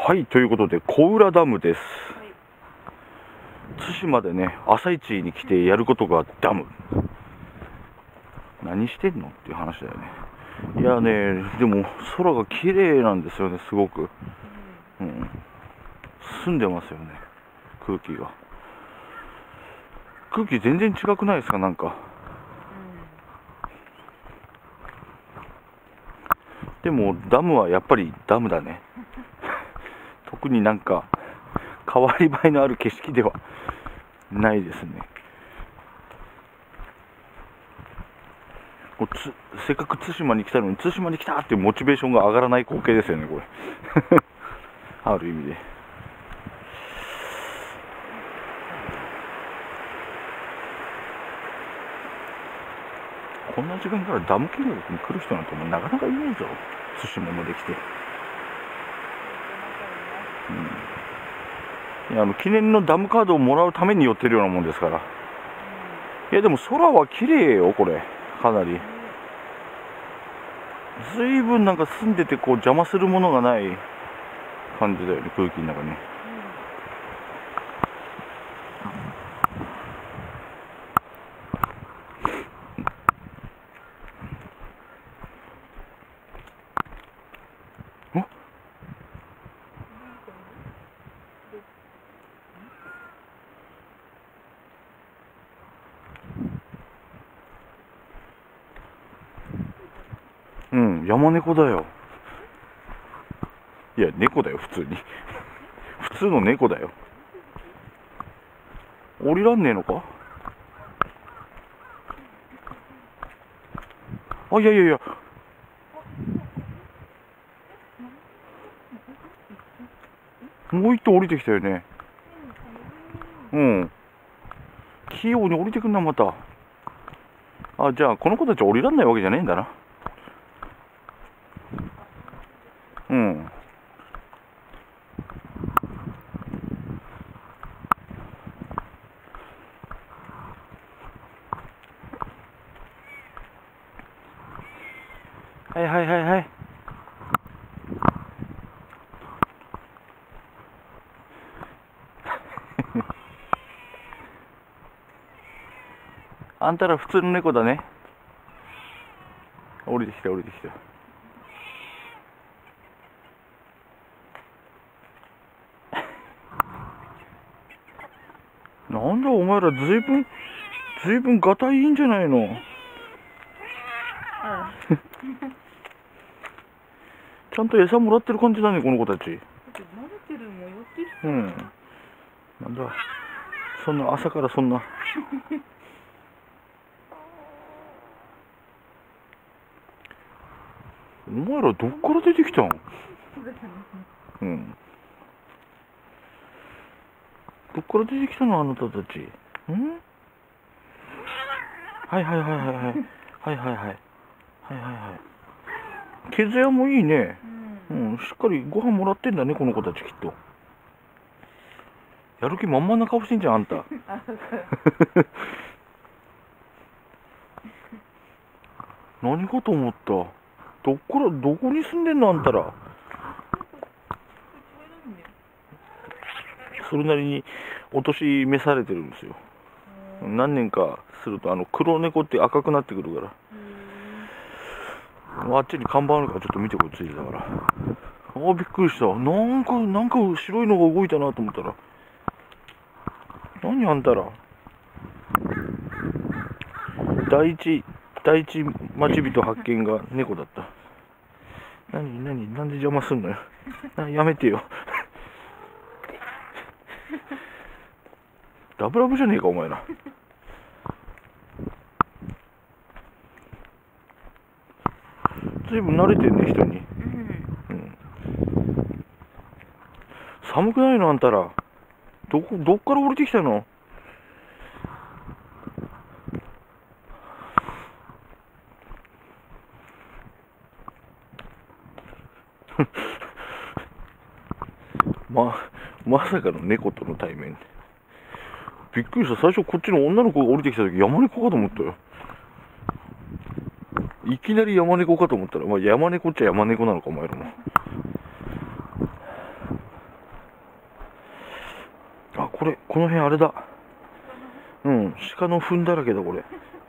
はい、ということで小浦ダムです。 はい、 対馬でね、朝市に来てやることがダム。何してんのっていう話だよね。いやね、でも空が綺麗なんですよね、すごく。澄んでますよね、空気が。空気全然違くないですか、なんか。でもダムはやっぱりダムだね。特になんか変わり映えのある景色ではないですね。せっかく対馬に来たのに、対馬に来たっていうモチベーションが上がらない光景ですよね、これ。ある意味で。こんな時間からダム見学に来る人なんてもうなかなかいないぞ、対馬まで来て。いや、記念のダムカードをもらうために寄ってるようなもんですから。いやでも空は綺麗よ、これ。かなりずいぶんなんか澄んでて、こう邪魔するものがない感じだよね、空気の中に。うん、山猫だよ。いや、猫だよ、普通に。普通の猫だよ。降りらんねえのか。あ、いやいやいや。もう一頭降りてきたよね。うん。器用に降りてくんな、また。あ、じゃあ、この子たち降りらんないわけじゃねえんだな。うん。はいはいはいはい。あんたら普通の猫だね。降りてきた降りてきた。なんだお前ら、ずいぶんガタイいいんじゃないの。ちゃんと餌もらってる感じだね、この子たち。うん。なんだ、そんな朝からそんな。お前らどっから出てきたん？うん。どっから出てきたの、あなたたち。ん？はいはいはいはいはい。はいはいはい。はいはいはい。毛艶もいいね。うん、しっかりご飯もらってんだね、この子たちきっと。やる気満々な顔してんじゃん、あんた。何かと思った。どこに住んでんの、あんたら。それなりにお年召されてるんですよ。何年かすると黒猫って赤くなってくるから。あっちに看板あるからちょっと見てこい、ついてたから。あ、びっくりした。なんか白いのが動いたなと思ったら。何あんたら。第一待ち人発見が猫だった。なんで邪魔すんのよ。やめてよ。ラブラブじゃねえか、お前ら。ずいぶん慣れてんね、人に。うん。寒くないの、あんたら。どっから降りてきたの？まさかの猫との対面。びっくりした。最初こっちの女の子が降りてきた時山猫かと思ったよ。いきなり山猫かと思ったら、まあ山猫っちゃ山猫なのか、お前らも。 これ、この辺あれだ。うん、鹿の糞だらけだ、これ。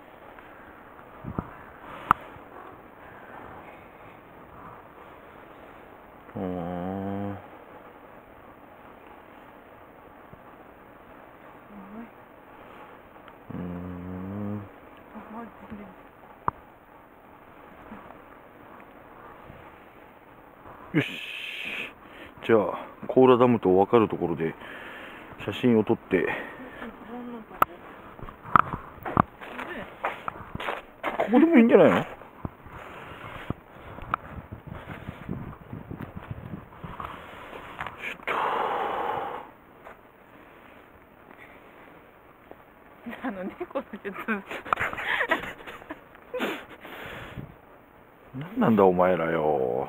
よし。じゃあ、甲羅ダムと分かるところで写真を撮って、ここでもいいんじゃないの？ 猫の術何なんだお前らよ。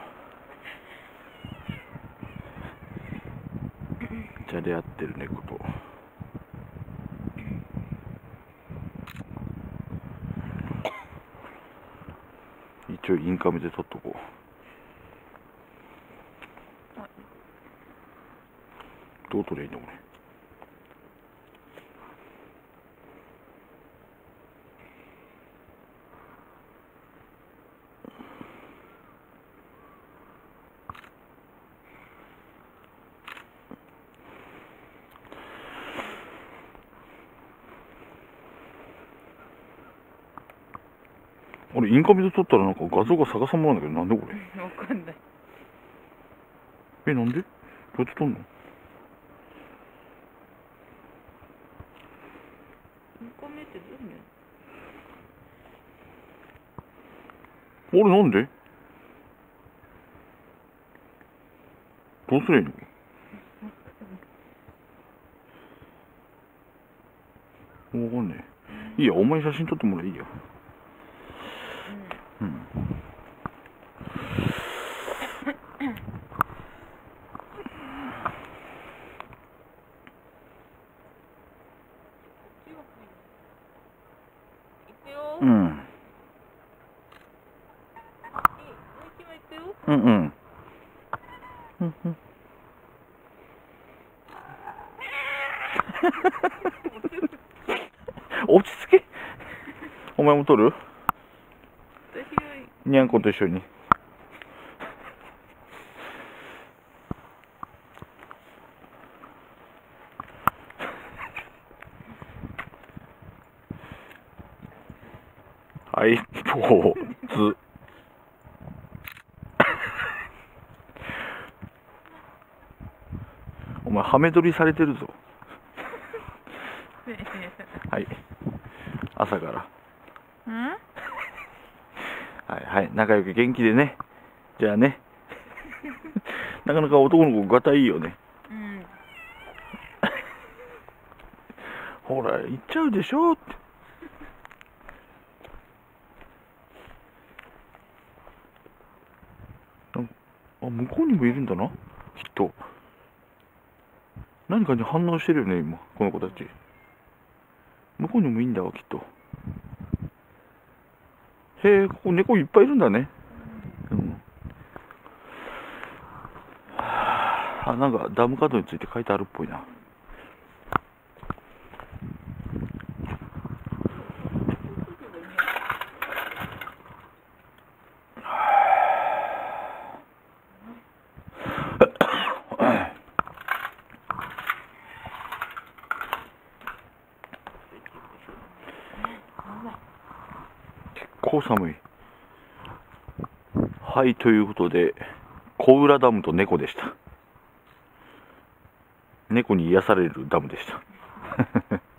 じゃれ合ってる猫と。一応インカメで撮っとこう。どう撮りゃいいのこれ。俺インカメで撮ったらなんか画像が逆さまなんだけど、なんでこれ。 わかんない。 なんでどうやって撮んの？ インカメってどういうの？ 俺なんでどうすりゃいいの？わかんねえ。いいや、お前写真撮ってもらえばいいよ。うん。うん。うんうん。落ち着け。お前も撮る？にゃんこと一緒に。はい、ポーズ。お前、ハメ撮りされてるぞ。はい。朝から。はいはい。仲良く元気でね。じゃあね。なかなか男の子がたいいよね。ほら、行っちゃうでしょって。あ、向こうにもいるんだな。きっと。何かに反応してるよね、今。この子たち。向こうにもいいんだわ、きっと。へえ、ここ猫いっぱいいるんだね。うん。あ、なんかダムカードについて書いてあるっぽいな。結構寒い。はい、ということで、小浦ダムと猫でした。猫に癒されるダムでした。